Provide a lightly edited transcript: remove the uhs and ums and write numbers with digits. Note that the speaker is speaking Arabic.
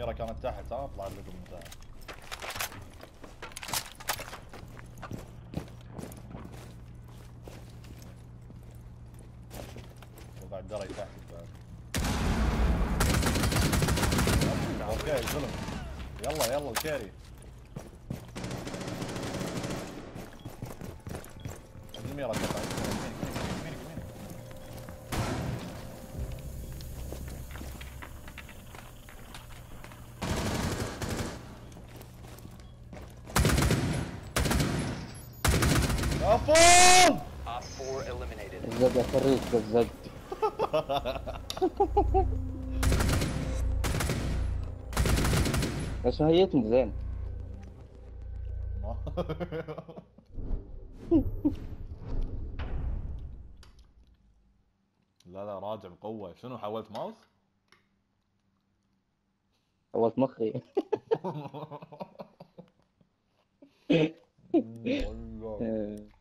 الميرا كانت تحت، ها طلعت لكم من تحت. وقاعد دري تحتك بعد. اوكي الظلم. يلا يلا الكيري. الميرا تحت. يمينك يمينك. افوم. Op 4 eliminated. الزق يا فريق الزق. بس هيتني زين. لا لا راجع بقوة. شنو حولت ماوس؟ حولت مخي. والله